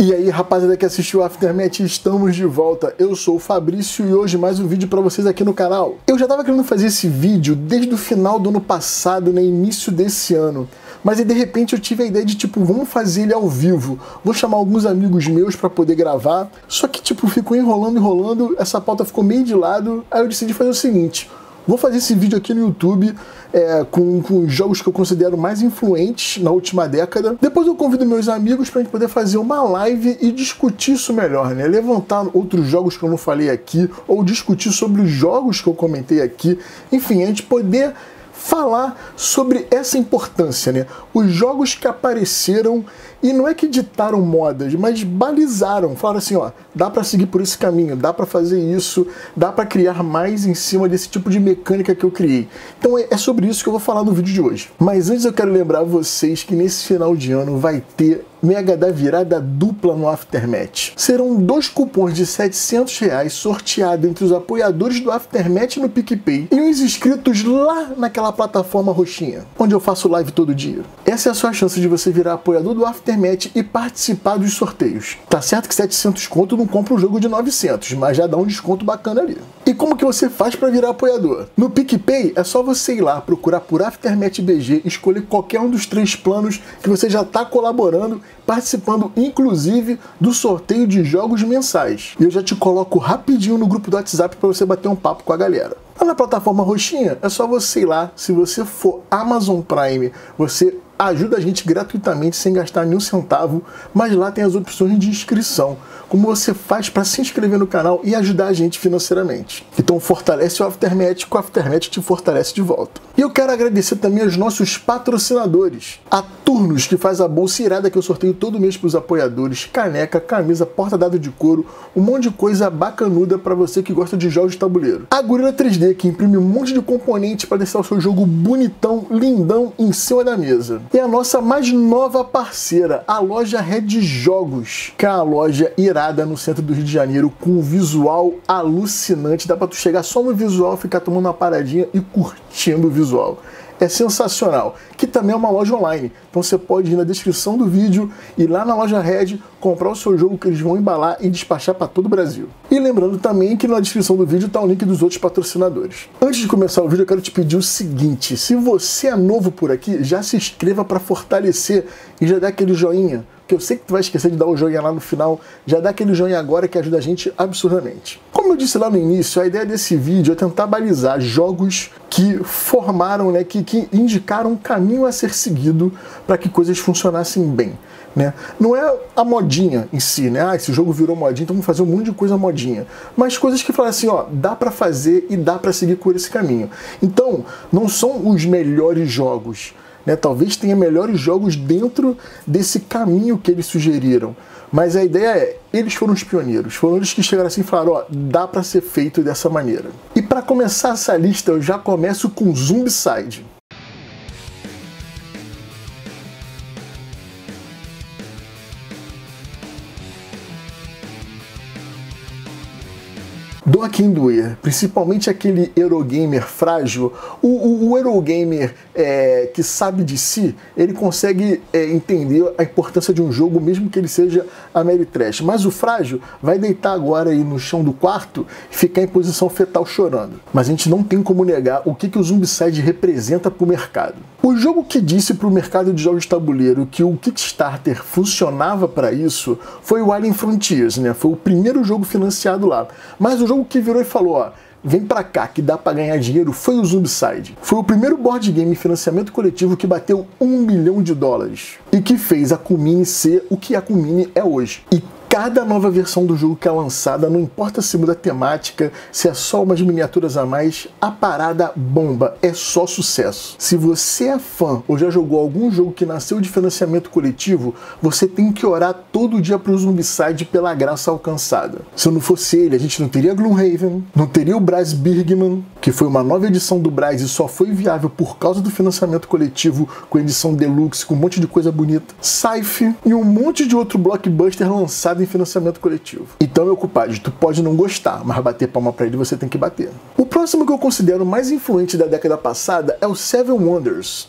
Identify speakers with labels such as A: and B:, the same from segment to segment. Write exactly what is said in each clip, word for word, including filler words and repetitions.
A: E aí, rapaziada que assistiu o Aftermath, estamos de volta. Eu sou o Fabrício e hoje mais um vídeo pra vocês aqui no canal. Eu já tava querendo fazer esse vídeo desde o final do ano passado, né, início desse ano. Mas aí de repente eu tive a ideia de tipo, vamos fazer ele ao vivo. Vou chamar alguns amigos meus pra poder gravar. Só que tipo, ficou enrolando, enrolando, essa pauta ficou meio de lado. Aí eu decidi fazer o seguinte. Vou fazer esse vídeo aqui no YouTube é, com, com jogos que eu considero mais influentes na última década. Depois eu convido meus amigos pra gente poder fazer uma live e discutir isso melhor, né? Levantar outros jogos que eu não falei aqui, ou discutir sobre os jogos que eu comentei aqui. Enfim, a gente poder falar sobre essa importância, né? Os jogos que apareceram e não é que ditaram modas, mas balizaram, falaram assim, ó, dá pra seguir por esse caminho, dá pra fazer isso, dá pra criar mais em cima desse tipo de mecânica que eu criei. Então é sobre isso que eu vou falar no vídeo de hoje. Mas antes eu quero lembrar vocês que nesse final de ano vai ter Mega da Virada dupla no Aftermath. Serão dois cupons de setecentos reais sorteados entre os apoiadores do Aftermath no PicPay e os inscritos lá naquela plataforma roxinha, onde eu faço live todo dia. Essa é a sua chance de você virar apoiador do Aftermath e participar dos sorteios. Tá certo que setecentos conto não compra um jogo de novecentos, mas já dá um desconto bacana ali. E como que você faz para virar apoiador? No PicPay é só você ir lá, procurar por Aftermath B G, escolher qualquer um dos três planos que você já está colaborando, participando inclusive do sorteio de jogos mensais. E eu já te coloco rapidinho no grupo do WhatsApp para você bater um papo com a galera. Lá na plataforma roxinha é só você ir lá, se você for Amazon Prime, você ajuda a gente gratuitamente sem gastar nenhum centavo, mas lá tem as opções de inscrição, como você faz para se inscrever no canal e ajudar a gente financeiramente. Então fortalece o Aftermath, que o Aftermath te fortalece de volta. E eu quero agradecer também aos nossos patrocinadores. A Turnos, que faz a bolsa irada que eu sorteio todo mês para os apoiadores, caneca, camisa, porta-dado de couro, um monte de coisa bacanuda para você que gosta de jogos de tabuleiro. A Gorilla três D, que imprime um monte de componentes para deixar o seu jogo bonitão, lindão em cima da mesa. E a nossa mais nova parceira, a loja Red Jogos, que é uma loja irada no centro do Rio de Janeiro, com um visual alucinante. Dá pra tu chegar só no visual, ficar tomando uma paradinha e curtindo o visual. É sensacional, que também é uma loja online, então você pode ir na descrição do vídeo e lá na loja Red comprar o seu jogo que eles vão embalar e despachar para todo o Brasil. E lembrando também que na descrição do vídeo está o link dos outros patrocinadores. Antes de começar o vídeo eu quero te pedir o seguinte, se você é novo por aqui, já se inscreva para fortalecer e já dá aquele joinha, que eu sei que tu vai esquecer de dar o joinha lá no final, já dá aquele joinha agora que ajuda a gente absurdamente. Como eu disse lá no início, a ideia desse vídeo é tentar balizar jogos que formaram, né, que, que indicaram um caminho a ser seguido para que coisas funcionassem bem. Né? Não é a modinha em si, né? Ah, esse jogo virou modinha, então vamos fazer um monte de coisa modinha. Mas coisas que falam assim, ó, dá pra fazer e dá pra seguir por esse caminho. Então, não são os melhores jogos, né? Talvez tenha melhores jogos dentro desse caminho que eles sugeriram. Mas a ideia é, eles foram os pioneiros, foram eles que chegaram assim e falaram, ó, dá pra ser feito dessa maneira. E pra começar essa lista, eu já começo com Zombicide. Doa quem doer, principalmente aquele Eurogamer frágil, o, o, o Eurogamer é, que sabe de si, ele consegue é, entender a importância de um jogo, mesmo que ele seja Ameritrash. Mas o frágil vai deitar agora aí no chão do quarto e ficar em posição fetal chorando. Mas a gente não tem como negar o que, que o Zombicide representa para o mercado. O jogo que disse para o mercado de jogos de tabuleiro que o Kickstarter funcionava para isso foi o Alien Frontiers, né? Foi o primeiro jogo financiado lá. Mas o jogo que virou e falou, ó, vem pra cá que dá pra ganhar dinheiro, foi o Zombicide. Foi o primeiro board game em financiamento coletivo que bateu um milhão de dólares. E que fez a Kumini ser o que a Kumini é hoje. E cada nova versão do jogo que é lançada, não importa se muda a temática, se é só umas miniaturas a mais, a parada bomba, é só sucesso. Se você é fã ou já jogou algum jogo que nasceu de financiamento coletivo, você tem que orar todo dia pro Zombicide pela graça alcançada. Se não fosse ele, a gente não teria Gloomhaven, não teria o Braz Birgman, que foi uma nova edição do Braz e só foi viável por causa do financiamento coletivo, com edição deluxe, com um monte de coisa bonita, Scythe e um monte de outro blockbuster lançado em financiamento coletivo. Então, meu compadre, tu pode não gostar, mas bater palma pra ele você tem que bater. O próximo que eu considero mais influente da década passada é o Seven Wonders.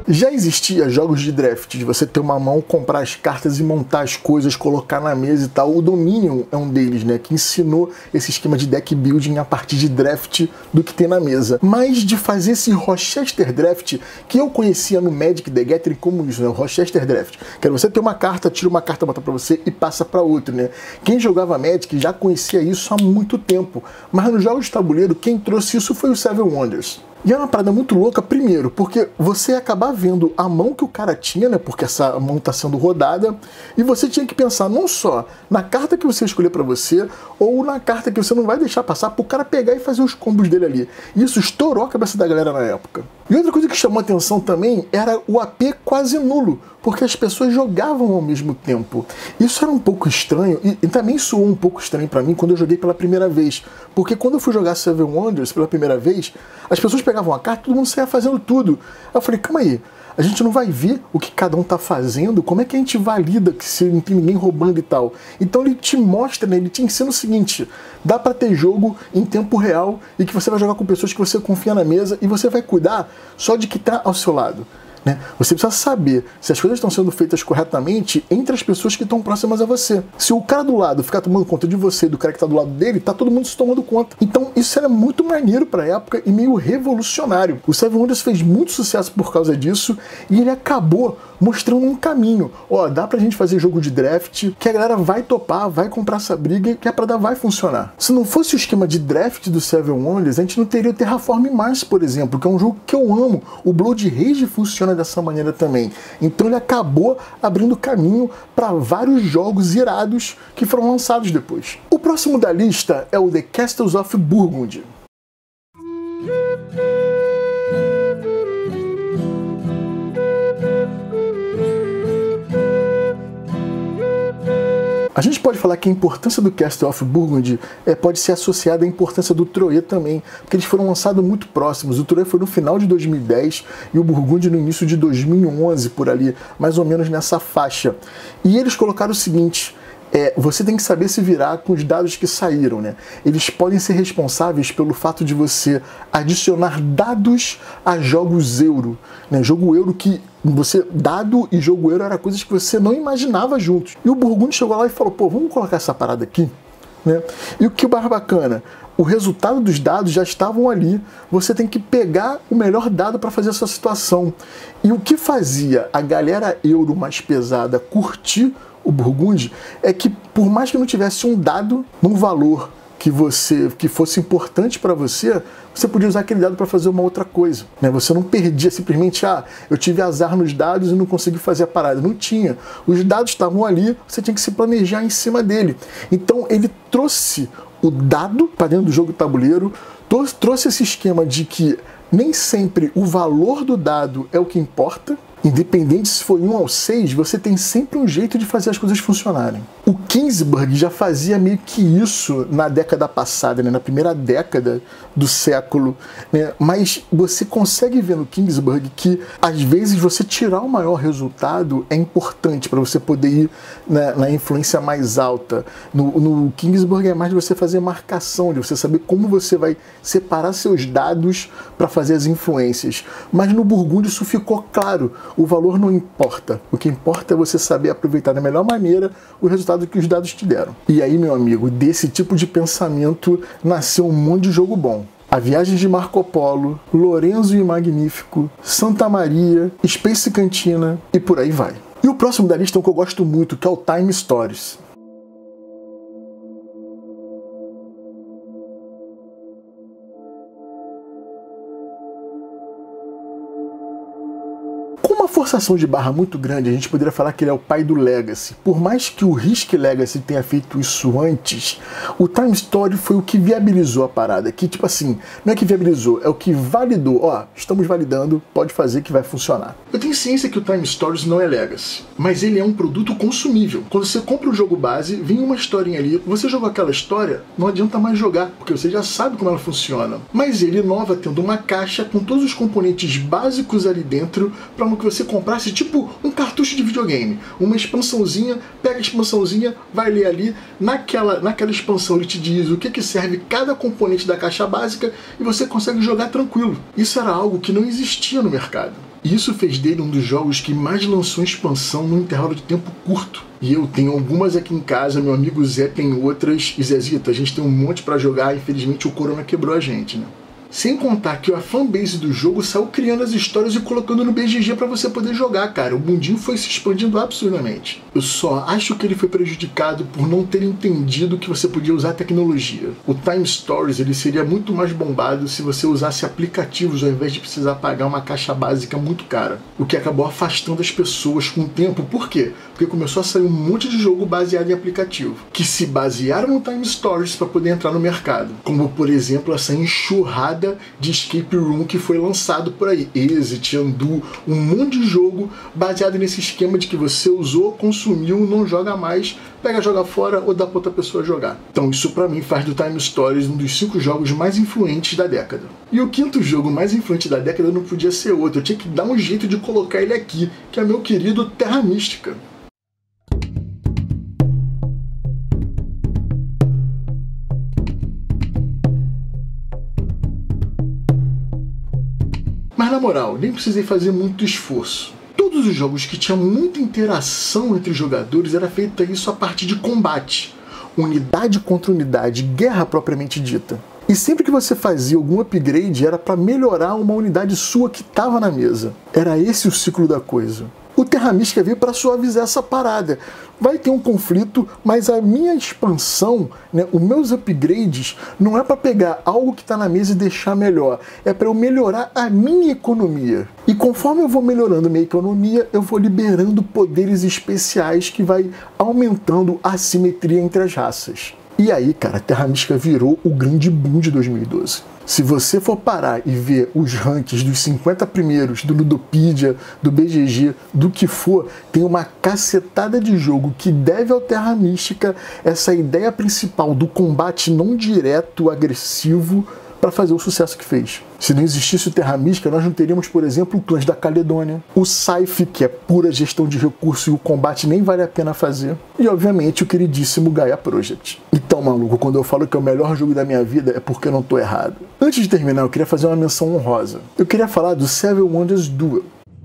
A: Já existia jogos de draft, de você ter uma mão, comprar as cartas e montar as coisas, colocar na mesa e tal. O Dominion é um deles, né, que ensinou esse esquema de deck building a partir de draft do que tem na mesa. Mas de fazer esse Rochester Draft, que eu conhecia no Magic the Gathering como isso, né, o Rochester Draft, que era você ter uma carta, tira uma carta, bota pra você e passa pra outro, né. Quem jogava Magic já conhecia isso há muito tempo, mas nos jogos de tabuleiro, quem trouxe isso foi o Seven Wonders. E é uma parada muito louca, primeiro, porque você ia acabar vendo a mão que o cara tinha, né, porque essa mão tá sendo rodada, e você tinha que pensar não só na carta que você escolher pra você, ou na carta que você não vai deixar passar pro cara pegar e fazer os combos dele ali. E isso estourou a cabeça da galera na época. E outra coisa que chamou a atenção também era o A P quase nulo, porque as pessoas jogavam ao mesmo tempo. Isso era um pouco estranho, e, e também soou um pouco estranho pra mim quando eu joguei pela primeira vez, porque quando eu fui jogar Seven Wonders pela primeira vez, as pessoas pegavam a carta e todo mundo saia fazendo tudo. Aí eu falei, calma aí, a gente não vai ver o que cada um tá fazendo, como é que a gente valida que se não tem ninguém roubando e tal? Então ele te mostra, né, ele te ensina o seguinte, dá pra ter jogo em tempo real e que você vai jogar com pessoas que você confia na mesa e você vai cuidar só de que tá ao seu lado. Né? Você precisa saber se as coisas estão sendo feitas corretamente entre as pessoas que estão próximas a você. Se o cara do lado ficar tomando conta de você e do cara que está do lado dele, tá todo mundo se tomando conta. Então isso era muito maneiro para a época e meio revolucionário. O Seven Wonders fez muito sucesso por causa disso e ele acabou mostrando um caminho. Ó, dá pra gente fazer jogo de draft que a galera vai topar, vai comprar essa briga, que a parada vai funcionar. Se não fosse o esquema de draft do Seven Wonders, a gente não teria o Terraform Mars, por exemplo, que é um jogo que eu amo. O Blood Rage funciona dessa maneira também. Então ele acabou abrindo caminho para vários jogos irados que foram lançados depois. O próximo da lista é o The Castles of Burgundy. A gente pode falar que a importância do Castle of Burgundy é, pode ser associada à importância do Troyes também, porque eles foram lançados muito próximos. O Troyes foi no final de dois mil e dez e o Burgundy no início de dois mil e onze, por ali, mais ou menos nessa faixa. E eles colocaram o seguinte... É, você tem que saber se virar com os dados que saíram, né? Eles podem ser responsáveis pelo fato de você adicionar dados a jogos euro, né? Jogo euro que você, dado e jogo euro era coisas que você não imaginava juntos. E o Burgundy chegou lá e falou, pô, vamos colocar essa parada aqui, né? E o que é mais bacana, o resultado dos dados já estavam ali, você tem que pegar o melhor dado para fazer a sua situação. E o que fazia a galera euro mais pesada curtir o Burgundy é que, por mais que não tivesse um dado num valor que você que fosse importante para você, você podia usar aquele dado para fazer uma outra coisa, né? Você não perdia simplesmente, ah, eu tive azar nos dados e não consegui fazer a parada. Não tinha. Os dados estavam ali, você tinha que se planejar em cima dele. Então ele trouxe o dado para dentro do jogo de tabuleiro, trouxe esse esquema de que nem sempre o valor do dado é o que importa. Independente se foi um ao seis, você tem sempre um jeito de fazer as coisas funcionarem. O Kingsburg já fazia meio que isso na década passada, né? Na primeira década do século, né? Mas você consegue ver no Kingsburg que às vezes você tirar o maior resultado é importante para você poder ir na, na influência mais alta. No, no Kingsburg é mais de você fazer marcação, de você saber como você vai separar seus dados para fazer as influências. Mas no Burgundy isso ficou claro. O valor não importa. O que importa é você saber aproveitar da melhor maneira o resultado que os dados te deram. E aí, meu amigo, desse tipo de pensamento nasceu um monte de jogo bom. A Viagem de Marco Polo, Lorenzo e Magnífico, Santa Maria, Space Cantina e por aí vai. E o próximo da lista é um que eu gosto muito, que é o Time Stories. Com uma forçação de barra muito grande, a gente poderia falar que ele é o pai do Legacy. Por mais que o Risk Legacy tenha feito isso antes, o Time Story foi o que viabilizou a parada. Que, tipo assim, não é que viabilizou, é o que validou. Ó, estamos validando, pode fazer que vai funcionar. Eu tenho ciência que o Time Stories não é Legacy, mas ele é um produto consumível. Quando você compra o jogo base, vem uma historinha ali, você jogou aquela história, não adianta mais jogar, porque você já sabe como ela funciona. Mas ele inova tendo uma caixa com todos os componentes básicos ali dentro, para que você comprasse tipo um cartucho de videogame, uma expansãozinha, pega a expansãozinha, vai ler ali, naquela, naquela expansão ele te diz o que, que serve cada componente da caixa básica e você consegue jogar tranquilo. Isso era algo que não existia no mercado. E isso fez dele um dos jogos que mais lançou expansão num intervalo de tempo curto. E eu tenho algumas aqui em casa, meu amigo Zé tem outras, e Zezito, a gente tem um monte pra jogar, infelizmente o corona quebrou a gente, né? Sem contar que a fanbase do jogo saiu criando as histórias e colocando no B G G para você poder jogar, cara. O mundinho foi se expandindo absurdamente. Eu só acho que ele foi prejudicado por não ter entendido que você podia usar tecnologia. O Time Stories ele seria muito mais bombado se você usasse aplicativos ao invés de precisar pagar uma caixa básica muito cara. O que acabou afastando as pessoas com o tempo. Por quê? Porque começou a sair um monte de jogo baseado em aplicativo, que se basearam no Time Stories para poder entrar no mercado. Como, por exemplo, essa enxurrada de escape room que foi lançado por aí, Exit, Undo, um monte de jogo baseado nesse esquema de que você usou, consumiu, não joga mais, pega, joga fora ou dá para outra pessoa jogar. Então isso para mim faz do Time Stories um dos cinco jogos mais influentes da década. E o quinto jogo mais influente da década não podia ser outro, eu tinha que dar um jeito de colocar ele aqui, que é meu querido Terra Mística. Mas na moral, nem precisei fazer muito esforço. Todos os jogos que tinham muita interação entre os jogadores era feita isso a partir de combate. Unidade contra unidade, guerra propriamente dita. E sempre que você fazia algum upgrade era para melhorar uma unidade sua que estava na mesa. Era esse o ciclo da coisa. O Terra Mística veio para suavizar essa parada. Vai ter um conflito, mas a minha expansão, né, os meus upgrades, não é para pegar algo que está na mesa e deixar melhor. É para eu melhorar a minha economia. E conforme eu vou melhorando minha economia, eu vou liberando poderes especiais que vai aumentando a simetria entre as raças. E aí, cara, Terra Mística virou o grande boom de dois mil e doze. Se você for parar e ver os rankings dos cinquenta primeiros, do Ludopedia, do B G G, do que for, tem uma cacetada de jogo que deve ao Terra Mística essa ideia principal do combate não direto, agressivo, para fazer o sucesso que fez. Se não existisse o Terra Mística, nós não teríamos, por exemplo, o Clãs da Caledônia, o Scythe, que é pura gestão de recursos e o combate nem vale a pena fazer, e obviamente o queridíssimo Gaia Project. Então, maluco, quando eu falo que é o melhor jogo da minha vida é porque eu não tô errado. Antes de terminar, eu queria fazer uma menção honrosa. Eu queria falar do Seven Wonders Duel.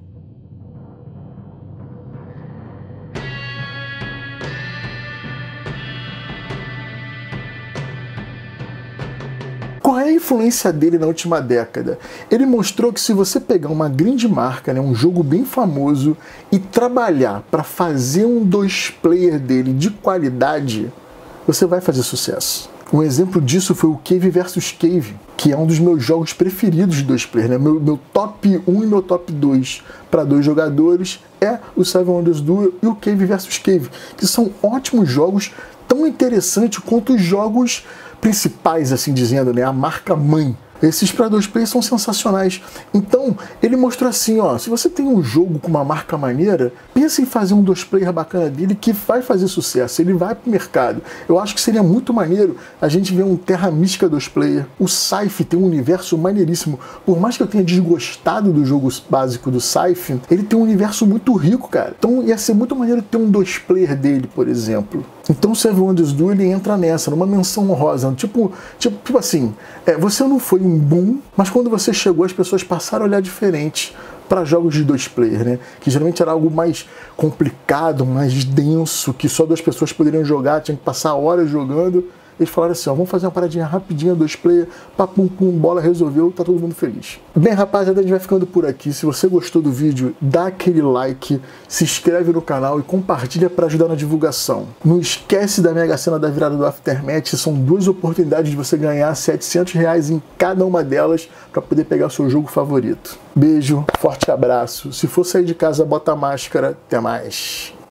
A: Qual é a influência dele na última década? Ele mostrou que se você pegar uma grande marca, né, um jogo bem famoso, e trabalhar para fazer um dois player dele de qualidade, você vai fazer sucesso. Um exemplo disso foi o Cave versus. Cave, que é um dos meus jogos preferidos de dois players, né? Meu, meu top um e meu top dois para dois jogadores é o Seven Wonders Duel e o Cave versus. Cave, que são ótimos jogos, tão interessantes quanto os jogos principais, assim dizendo, né? A marca mãe. Esses para dois players são sensacionais. Então, ele mostrou assim, ó, se você tem um jogo com uma marca maneira, pensa em fazer um dois player bacana dele que vai fazer sucesso, ele vai pro mercado. Eu acho que seria muito maneiro a gente ver um Terra Mística dois player. O Scythe tem um universo maneiríssimo. Por mais que eu tenha desgostado do jogo básico do Scythe, ele tem um universo muito rico, cara. Então ia ser muito maneiro ter um dois player dele, por exemplo. Então o Seven Wonders Duel ele entra nessa, numa menção honrosa, tipo, tipo, tipo assim, é, você não foi um boom, mas quando você chegou as pessoas passaram a olhar diferente para jogos de dois player, né? Que geralmente era algo mais complicado, mais denso, que só duas pessoas poderiam jogar, tinha que passar horas jogando. Eles falaram assim, ó, vamos fazer uma paradinha rapidinha, dois player, papum, pum, bola, resolveu, tá todo mundo feliz. Bem, rapaziada, a gente vai ficando por aqui. Se você gostou do vídeo, dá aquele like, se inscreve no canal e compartilha para ajudar na divulgação. Não esquece da Mega Sena da virada do Aftermath, são duas oportunidades de você ganhar setecentos reais em cada uma delas para poder pegar o seu jogo favorito. Beijo, forte abraço. Se for sair de casa, bota a máscara. Até mais.